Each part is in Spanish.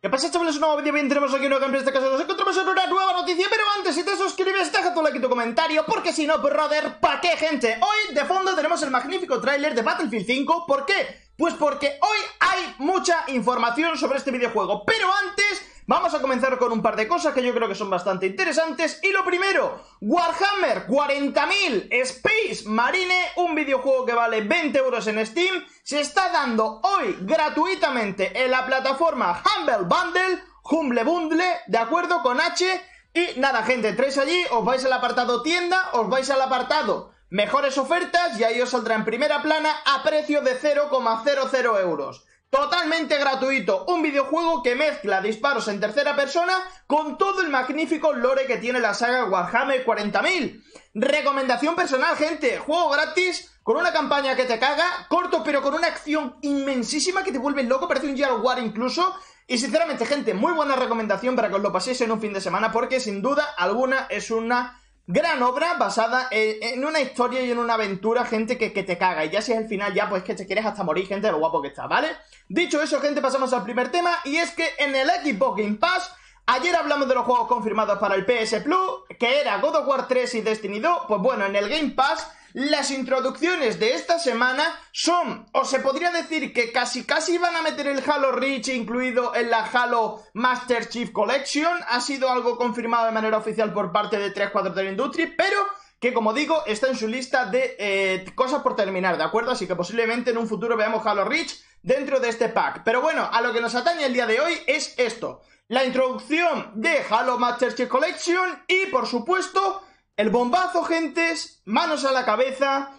¿Qué pasa, chavales? Un nuevo vídeo, bien, tenemos aquí un nuevo gameplay. En este caso nos encontramos en una nueva noticia. Pero antes, si te suscribes, deja tu like y tu comentario, porque si no, brother, ¿pa' qué, gente? Hoy, de fondo, tenemos el magnífico tráiler de Battlefield 5. ¿Por qué? Pues porque hoy hay mucha información sobre este videojuego. Pero antes, vamos a comenzar con un par de cosas que yo creo que son bastante interesantes. Y lo primero, Warhammer 40.000 Space Marine, un videojuego que vale 20 euros en Steam, se está dando hoy gratuitamente en la plataforma Humble Bundle, de acuerdo, con H. Y nada, gente, entréis allí, os vais al apartado tienda, os vais al apartado mejores ofertas y ahí os saldrá en primera plana a precio de 0,00 euros. Totalmente gratuito, un videojuego que mezcla disparos en tercera persona con todo el magnífico lore que tiene la saga Warhammer 40.000. Recomendación personal, gente, juego gratis, con una campaña que te caga, corto pero con una acción inmensísima que te vuelve loco, parece un Gear of War incluso. Y sinceramente, gente, muy buena recomendación para que os lo paséis en un fin de semana, porque sin duda alguna es una gran obra basada en una historia y en una aventura, gente, que te caga. Y ya si es el final, ya pues que te quieres hasta morir, gente, de lo guapo que está, ¿vale? Dicho eso, gente, pasamos al primer tema. Y es que en el Xbox Game Pass, ayer hablamos de los juegos confirmados para el PS Plus, que era God of War 3 y Destiny 2. Pues bueno, en el Game Pass, las introducciones de esta semana son, o se podría decir que casi van a meter el Halo Reach incluido en la Halo Master Chief Collection. Ha sido algo confirmado de manera oficial por parte de 343 Industries, pero que, como digo, está en su lista de cosas por terminar, ¿de acuerdo? Así que posiblemente en un futuro veamos Halo Reach dentro de este pack. Pero bueno, a lo que nos atañe el día de hoy es esto: la introducción de Halo Master Chief Collection y, por supuesto, el bombazo, gentes, manos a la cabeza.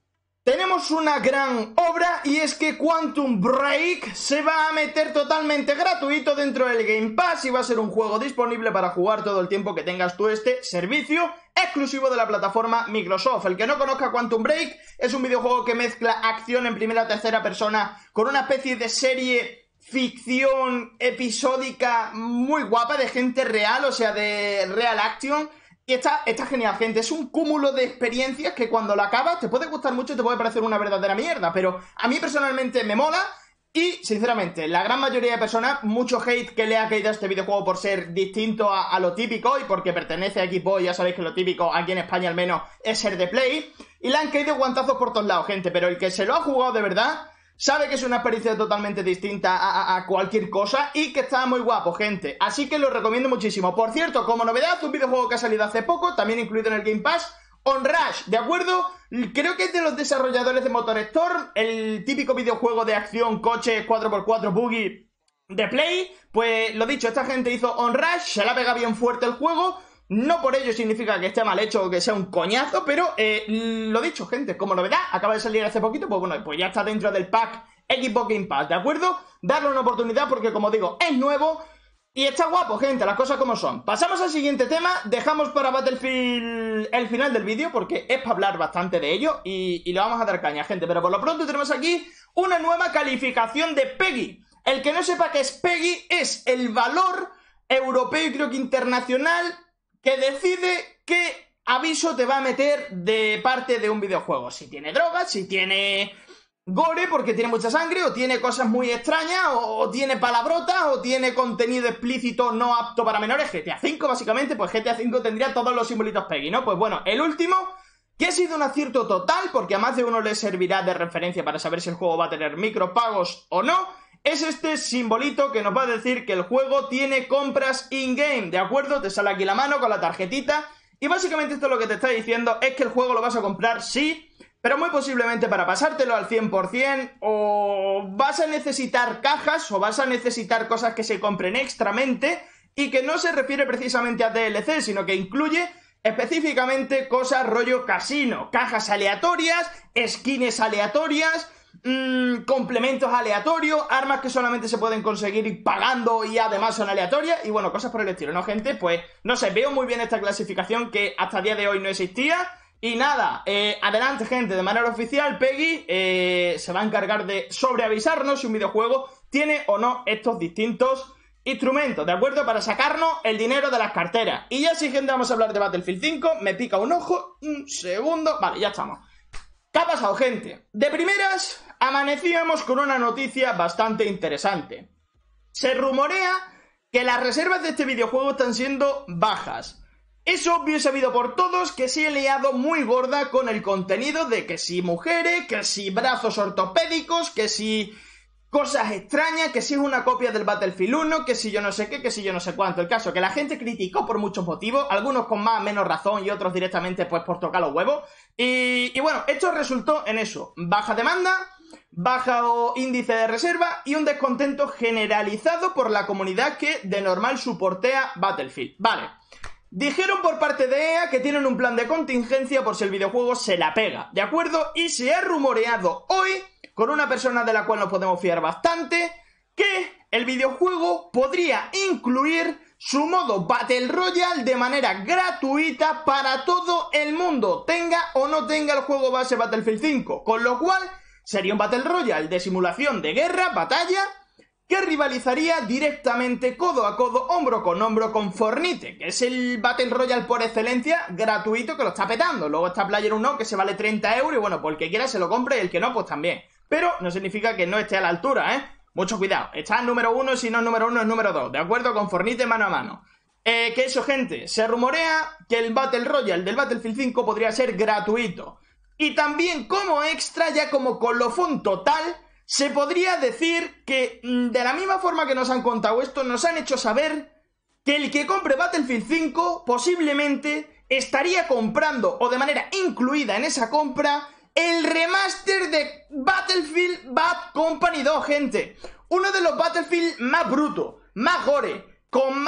Tenemos una gran obra, y es que Quantum Break se va a meter totalmente gratuito dentro del Game Pass y va a ser un juego disponible para jugar todo el tiempo que tengas tú este servicio exclusivo de la plataforma Microsoft. El que no conozca Quantum Break, es un videojuego que mezcla acción en primera o tercera persona con una especie de serie ficción episódica muy guapa de gente real, o sea, de real action. Y está genial, gente. Es un cúmulo de experiencias que cuando la acabas te puede gustar mucho y te puede parecer una verdadera mierda, pero a mí personalmente me mola. Y sinceramente, la gran mayoría de personas, mucho hate que le ha caído a este videojuego por ser distinto a lo típico y porque pertenece a Xbox. Ya sabéis que lo típico, aquí en España al menos, es ser de Play, y le han caído guantazos por todos lados, gente. Pero el que se lo ha jugado de verdad sabe que es una experiencia totalmente distinta a cualquier cosa y que está muy guapo, gente. Así que lo recomiendo muchísimo. Por cierto, como novedad, un videojuego que ha salido hace poco, también incluido en el Game Pass, Onrush, ¿de acuerdo? Creo que es de los desarrolladores de MotorStorm, el típico videojuego de acción, coche 4x4, buggy de Play. Pues lo dicho, esta gente hizo Onrush, se la pega bien fuerte el juego. No por ello significa que esté mal hecho o que sea un coñazo, pero lo dicho, gente, como novedad, acaba de salir hace poquito, pues bueno, pues ya está dentro del pack Xbox Game Pass, ¿de acuerdo? Darle una oportunidad porque, como digo, es nuevo y está guapo, gente, las cosas como son. Pasamos al siguiente tema, dejamos para Battlefield el final del vídeo porque es para hablar bastante de ello y le vamos a dar caña, gente. Pero por lo pronto tenemos aquí una nueva calificación de PEGI. El que no sepa qué es PEGI, es el valor europeo y creo que internacional que decide qué aviso te va a meter de parte de un videojuego. Si tiene drogas, si tiene gore porque tiene mucha sangre, o tiene cosas muy extrañas, o tiene palabrotas, o tiene contenido explícito no apto para menores. GTA V, básicamente, pues GTA V tendría todos los simbolitos PEGI, ¿no? Pues bueno, el último, que ha sido un acierto total, porque a más de uno le servirá de referencia para saber si el juego va a tener micropagos o no, es este simbolito que nos va a decir que el juego tiene compras in-game, ¿de acuerdo? Te sale aquí la mano con la tarjetita y básicamente esto lo que te está diciendo es que el juego lo vas a comprar, sí, pero muy posiblemente para pasártelo al 100% o vas a necesitar cajas o vas a necesitar cosas que se compren extramente y que no se refiere precisamente a DLC, sino que incluye específicamente cosas rollo casino, cajas aleatorias, skins aleatorias, complementos aleatorios, armas que solamente se pueden conseguir pagando y además son aleatorias y bueno, cosas por el estilo, ¿no, gente? Pues no sé, veo muy bien esta clasificación que hasta el día de hoy no existía. Y nada, adelante, gente, de manera oficial PEGI se va a encargar de sobreavisarnos si un videojuego tiene o no estos distintos instrumentos, ¿de acuerdo? Para sacarnos el dinero de las carteras. Y ya sí, gente, vamos a hablar de Battlefield 5. Me pica un ojo, un segundo, vale, ya estamos. ¿Qué ha pasado, gente? De primeras, amanecíamos con una noticia bastante interesante. Se rumorea que las reservas de este videojuego están siendo bajas. Es obvio y sabido por todos que se ha liado muy gorda con el contenido de que si mujeres, que si brazos ortopédicos, que si cosas extrañas, que si es una copia del Battlefield 1, que si yo no sé qué, que si yo no sé cuánto. El caso que la gente criticó por muchos motivos, algunos con más o menos razón y otros directamente pues por tocar los huevos. Y bueno, esto resultó en eso: baja demanda, bajo índice de reserva y un descontento generalizado por la comunidad que de normal soportea Battlefield. Vale. Dijeron por parte de EA que tienen un plan de contingencia por si el videojuego se la pega, ¿de acuerdo? Y se ha rumoreado hoy, con una persona de la cual nos podemos fiar bastante, que el videojuego podría incluir su modo Battle Royale de manera gratuita para todo el mundo, tenga o no tenga el juego base Battlefield 5, con lo cual sería un Battle Royale de simulación de guerra, batalla, que rivalizaría directamente codo a codo, hombro con Fortnite, que es el Battle Royale por excelencia gratuito que lo está petando. Luego está PlayerUnknown's que se vale 30 € y bueno, pues el que quiera se lo compre y el que no, pues también. Pero no significa que no esté a la altura, ¿eh? Mucho cuidado, está en número 1 y si no es número 1 es número 2, ¿de acuerdo? Con Fortnite mano a mano. Que eso, gente, se rumorea que el Battle Royale del Battlefield 5 podría ser gratuito. Y también como extra, ya como colofón total, se podría decir que, de la misma forma que nos han contado esto, nos han hecho saber que el que compre Battlefield 5 posiblemente estaría comprando, o de manera incluida en esa compra, el remaster de Battlefield Bad Company 2, gente. Uno de los Battlefield más brutos, más gore, con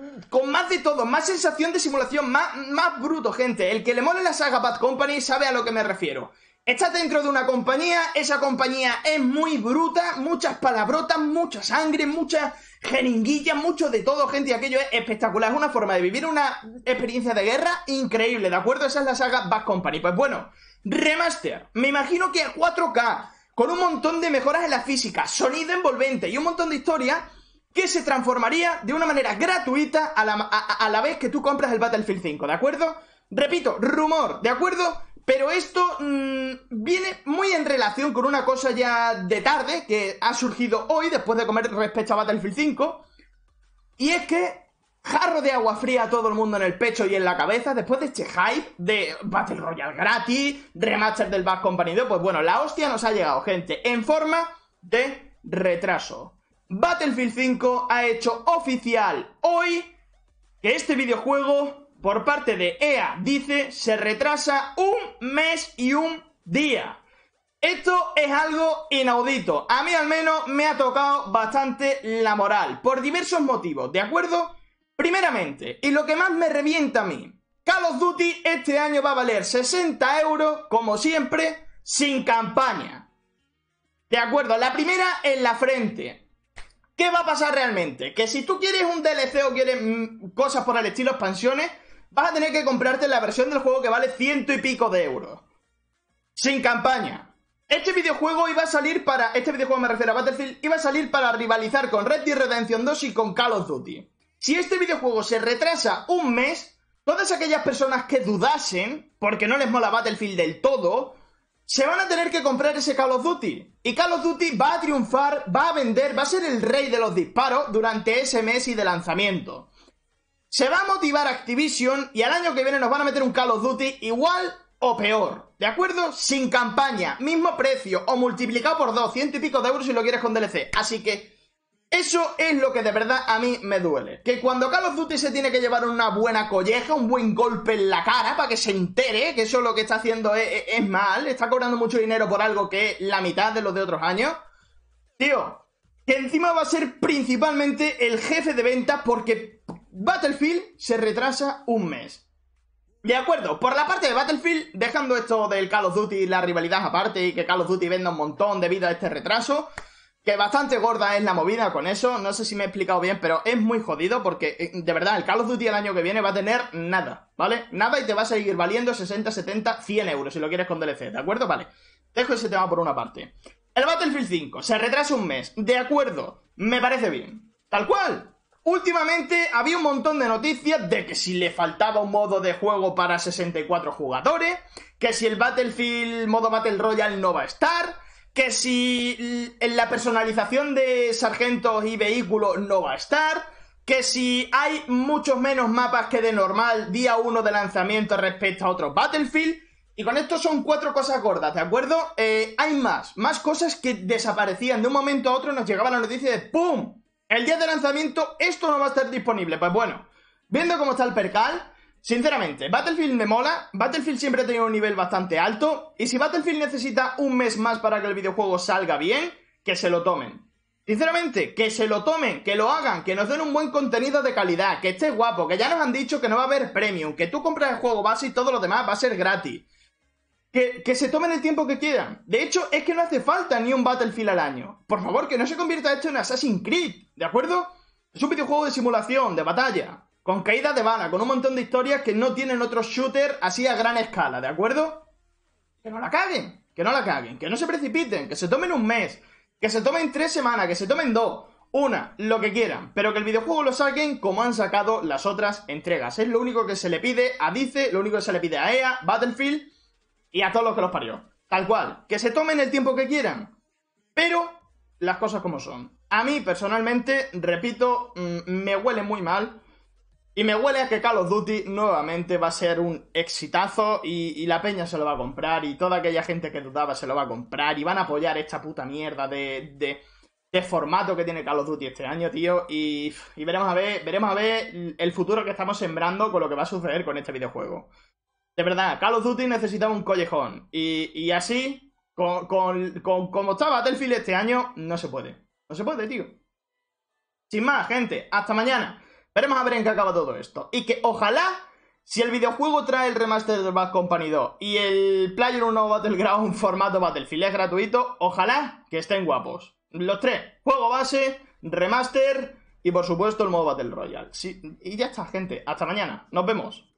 más de todo, más sensación de simulación, más bruto, gente. El que le mole la saga Bad Company sabe a lo que me refiero. Estás dentro de una compañía, esa compañía es muy bruta, muchas palabrotas, mucha sangre, muchas jeringuillas, mucho de todo, gente, y aquello es espectacular, es una forma de vivir una experiencia de guerra increíble, ¿de acuerdo? Esa es la saga Bad Company. Pues bueno, remaster, me imagino que a 4K, con un montón de mejoras en la física, sonido envolvente y un montón de historia que se transformaría de una manera gratuita a la vez que tú compras el Battlefield 5, ¿de acuerdo? Repito, rumor, ¿de acuerdo? Pero esto viene muy en relación con una cosa ya de tarde que ha surgido hoy después de comer respecto a Battlefield 5. Y es que jarro de agua fría a todo el mundo en el pecho y en la cabeza después de este hype de Battle Royale gratis, remaster del Bad Company 2. Pues bueno, la hostia nos ha llegado, gente, en forma de retraso. Battlefield 5 ha hecho oficial hoy que este videojuego, por parte de EA, dice, se retrasa un mes y un día. Esto es algo inaudito. A mí al menos me ha tocado bastante la moral, por diversos motivos, ¿de acuerdo? Primeramente, y lo que más me revienta a mí, Call of Duty este año va a valer 60 €, como siempre, sin campaña. ¿De acuerdo? La primera en la frente. ¿Qué va a pasar realmente? Que si tú quieres un DLC o quieres cosas por el estilo, expansiones, vas a tener que comprarte la versión del juego que vale 100 y pico de euros. Sin campaña. Este videojuego iba a salir para... Este videojuego, me refiero a Battlefield, iba a salir para rivalizar con Red Dead Redemption 2 y con Call of Duty. Si este videojuego se retrasa un mes, todas aquellas personas que dudasen, porque no les mola Battlefield del todo, se van a tener que comprar ese Call of Duty. Y Call of Duty va a triunfar, va a vender, va a ser el rey de los disparos durante ese mes y de lanzamiento. Se va a motivar Activision y al año que viene nos van a meter un Call of Duty igual o peor, ¿de acuerdo? Sin campaña, mismo precio o multiplicado por 2, 100 y pico de euros si lo quieres con DLC. Así que eso es lo que de verdad a mí me duele. Que cuando Call of Duty se tiene que llevar una buena colleja, un buen golpe en la cara para que se entere que eso lo que está haciendo es mal, está cobrando mucho dinero por algo que es la mitad de los de otros años. Tío, que encima va a ser principalmente el jefe de ventas porque Battlefield se retrasa un mes. De acuerdo, por la parte de Battlefield, dejando esto del Call of Duty y la rivalidad aparte y que Call of Duty venda un montón debido a este retraso, que bastante gorda es la movida con eso, no sé si me he explicado bien, pero es muy jodido porque, de verdad, el Call of Duty el año que viene va a tener nada, ¿vale? Nada y te va a seguir valiendo 60, 70, 100 euros si lo quieres con DLC, ¿de acuerdo? Vale, dejo ese tema por una parte. El Battlefield 5 se retrasa un mes, de acuerdo, me parece bien, tal cual. Últimamente había un montón de noticias de que si le faltaba un modo de juego para 64 jugadores, que si el Battlefield modo Battle Royale no va a estar, que si en la personalización de sargentos y vehículos no va a estar, que si hay muchos menos mapas que de normal día 1 de lanzamiento respecto a otros Battlefield. Y con esto son 4 cosas gordas, ¿de acuerdo? Hay más cosas que desaparecían de un momento a otro. Nos llegaba la noticia de ¡pum! El día de lanzamiento esto no va a estar disponible. Pues bueno, viendo cómo está el percal, sinceramente, Battlefield me mola. Battlefield siempre ha tenido un nivel bastante alto. Y si Battlefield necesita un mes más para que el videojuego salga bien, que se lo tomen. Sinceramente, que se lo tomen, que lo hagan, que nos den un buen contenido de calidad, que esté guapo, que ya nos han dicho que no va a haber premium, que tú compras el juego base y todo lo demás va a ser gratis. Que se tomen el tiempo que quieran. De hecho, es que no hace falta ni un Battlefield al año. Por favor, que no se convierta esto en Assassin's Creed, ¿de acuerdo? Es un videojuego de simulación, de batalla, con caída de bala, con un montón de historias que no tienen otros shooters así a gran escala, ¿de acuerdo? Que no la caguen, que no la caguen, que no se precipiten, que se tomen un mes, que se tomen 3 semanas, que se tomen 2, una, lo que quieran, pero que el videojuego lo saquen como han sacado las otras entregas. Es lo único que se le pide a DICE, lo único que se le pide a EA, Battlefield y a todos los que los parió. Tal cual, que se tomen el tiempo que quieran, pero las cosas como son. A mí, personalmente, repito, me huele muy mal. Y me huele a que Call of Duty nuevamente va a ser un exitazo y la peña se lo va a comprar y toda aquella gente que dudaba se lo va a comprar y van a apoyar esta puta mierda de formato que tiene Call of Duty este año, tío. Y veremos a ver el futuro que estamos sembrando con lo que va a suceder con este videojuego. De verdad, Call of Duty necesitaba un collejón. Y así, como está Battlefield este año, no se puede. No se puede, tío. Sin más, gente, hasta mañana. Veremos a ver en qué acaba todo esto. Y que ojalá, si el videojuego trae el remaster de Bad Company 2 y el PlayerUnknown's Battleground formato Battlefield es gratuito, ojalá que estén guapos. Los 3, juego base, remaster y por supuesto el modo Battle Royale. Sí, y ya está, gente. Hasta mañana. Nos vemos.